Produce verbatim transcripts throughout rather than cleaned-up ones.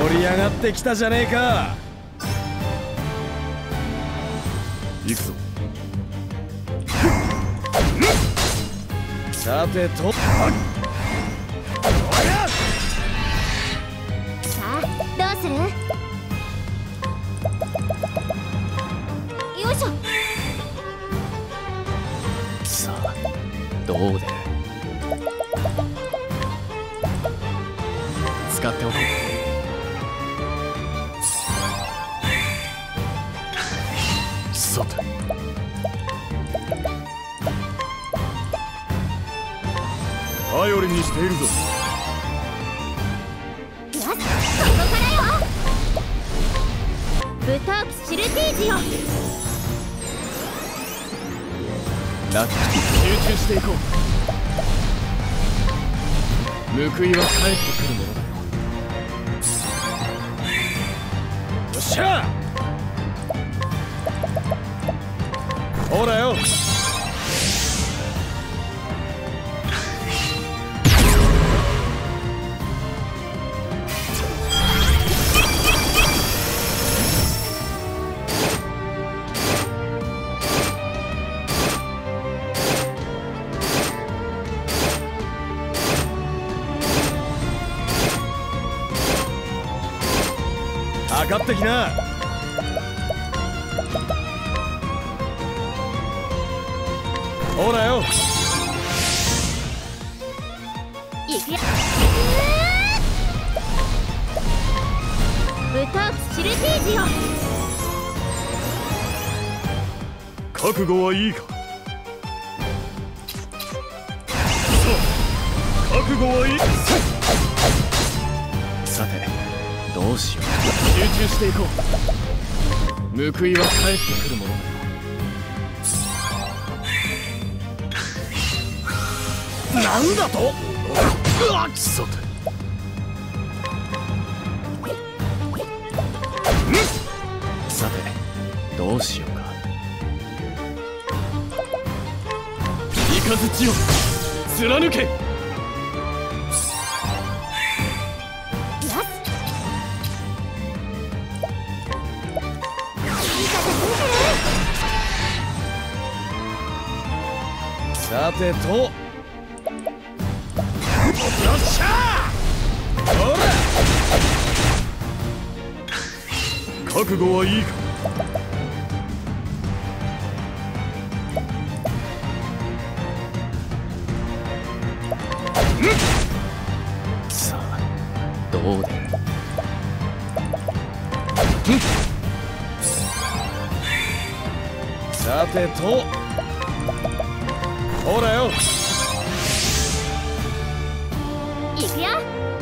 盛り上がってきたじゃねえか。 行くぞ。 さてと、 さあどうする？よいしょ。 さあどう出る？使っておこう。さて頼りにしているぞ。 よし、ここからよ。ブタークスシルテージよ。 ラッキー、集中していこう。報いは返ってくるものだよ。 よっしゃ。ほらよ。かかってきな。ほらよ。 いくよ。ブタークスシルテージよ。 覚悟はいいか。覚悟はいい。さてどうしよう。集中していこう。報いは返ってくるものだよ。 なんだと？ うわっさてさてどうしようか。雷を貫け。 さてと、よっしゃ。ほら。 覚悟はいいか。さあどう出る？ さてと、ほらよ。 いくよ。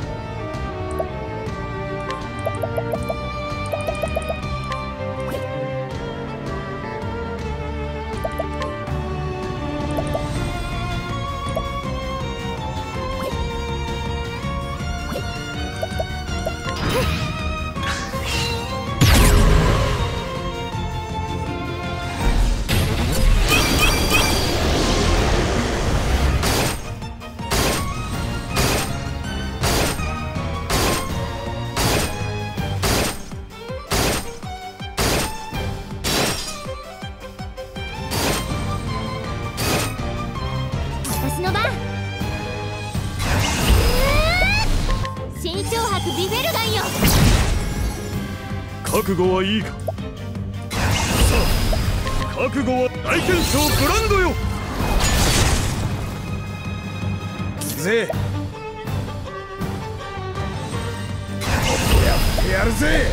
私の番。新挑発ビフェルガンよ。 覚悟はいいか。さあ覚悟は大天将ブランドよ。 ぜやってやるぜ。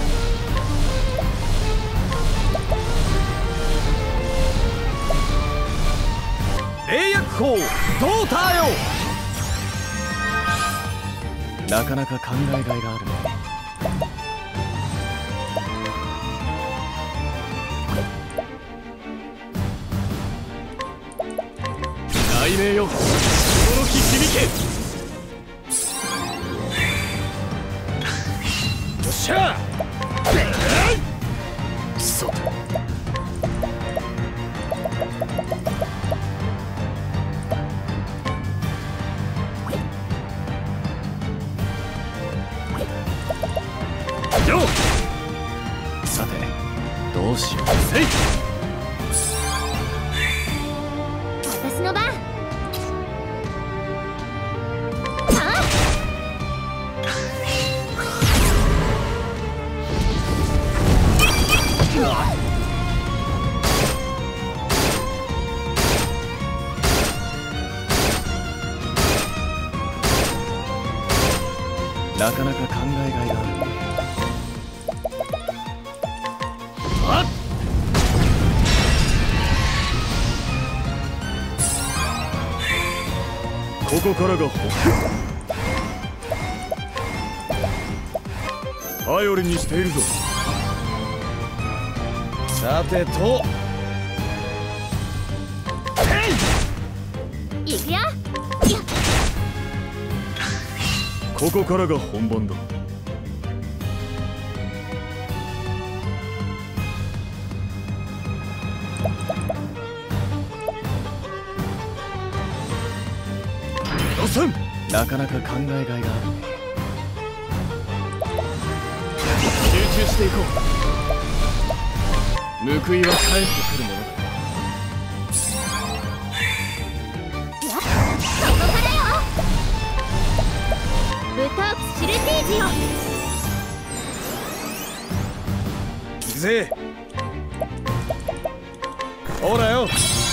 霊薬砲ドーターよ。 なかなか考えがいがあるね。雷鳴よ、驚き響け。 よっしゃ。 さてどうしよう。 せい。 私の番。はなかなか考えがいがある。 あっ。ここからが本頼りにしているぞ。さてと、 いくよ。 ここからが本番だ。予算。 なかなか考えがいがあるね。集中していこう。報いは返ってくるものだ。 そこからよ。ブタークシルテージよ。 行くぜ。ほらよ。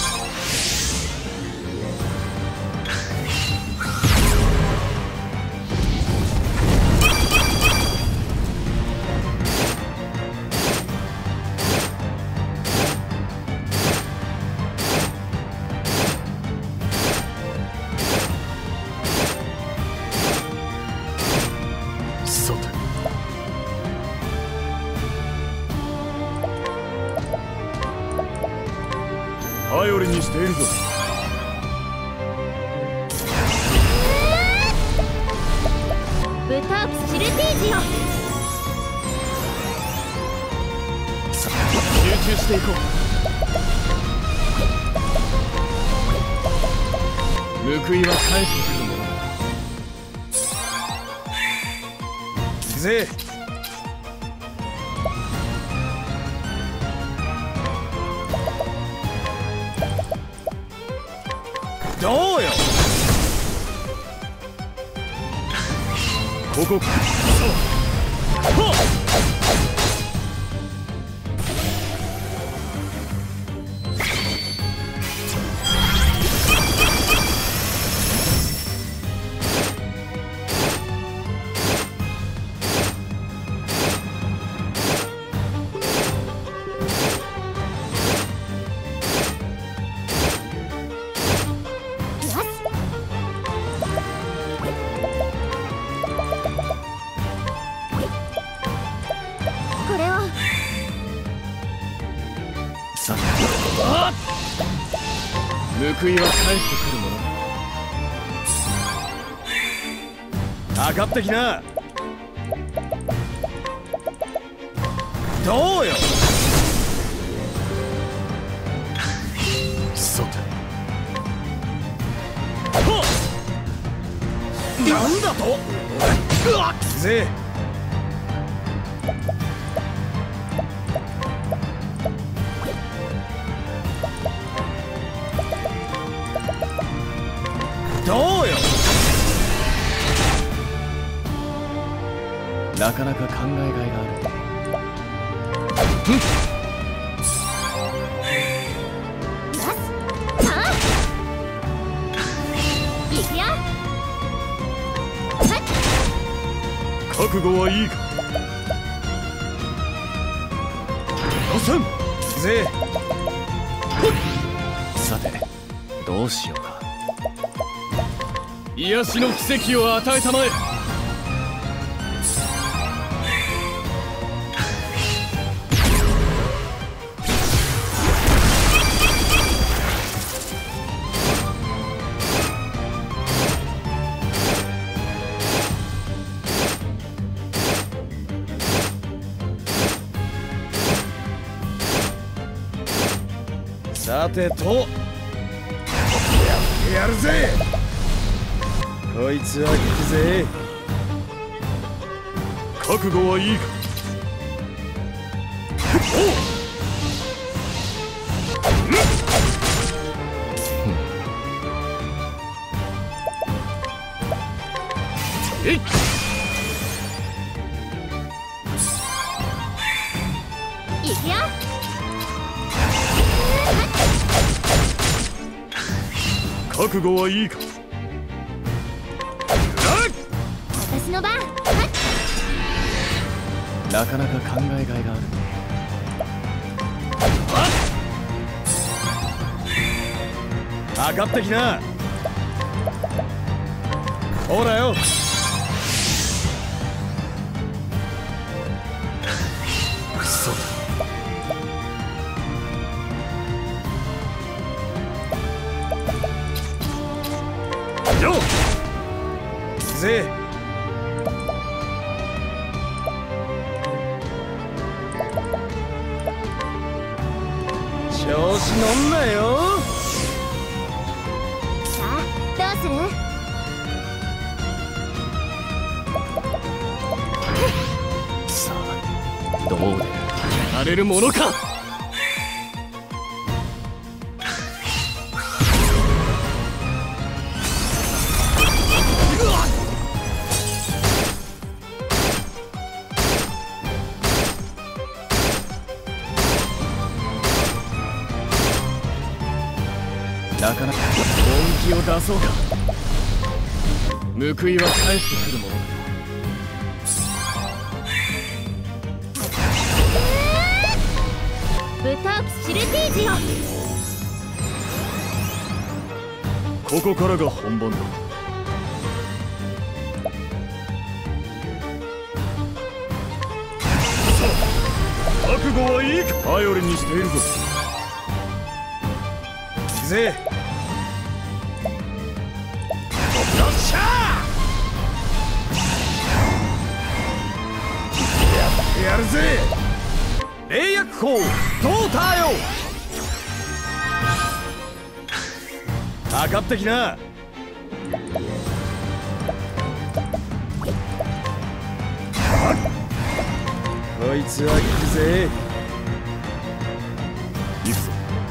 頼りにしているぞ。 ブタークシルテージよ。 さあ集中していこう。報いは返ってくるものだ。 行くぜ。どうよ。ここ。そう。はっ。 これを。 さあ報いは返ってくるものだ。 上がってきな。どうよ。 そうだ。 はっ。なんだと。うわっ。行くぜ。どうよ。 なかなか考えがいがある。 いくよ。 覚悟はいいか。予算。行くぜ。 さてどうしようか。癒しの奇跡を与えたまえ。 さてと、やってやるぜ。こいつは行くぜ。覚悟はいいか。おう。 えい。 いくよ。 覚悟はいいか。 私の番。 なかなか考えがいがある。 上がってきな。ほらよ。嘘だ。よっ行くぜ。調子乗んなよ。 さあどうする？ さあどうでやられるものか。なかなか本気を出そうか。報いは返ってくるものだ。 ブタークスシルティージよ。 ここからが本番だ。覚悟はいいか。頼りにしているぞ。行くぜ。よっしゃー。やってやるぜ。霊薬砲ドーターよ。かかってきな。こいつは行くぜ。行くぞ。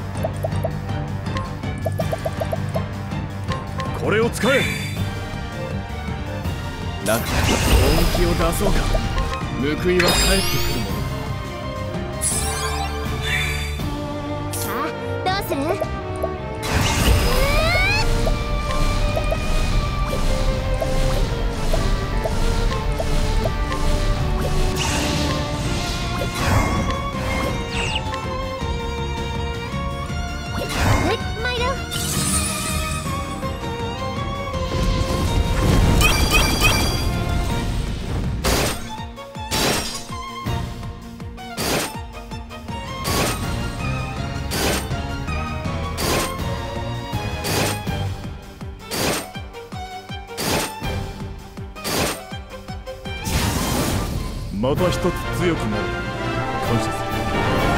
これを使え。 なんか本気を出そうか。報いは返ってくるもの。 さあどうする？ また一つ強くなる。感謝する。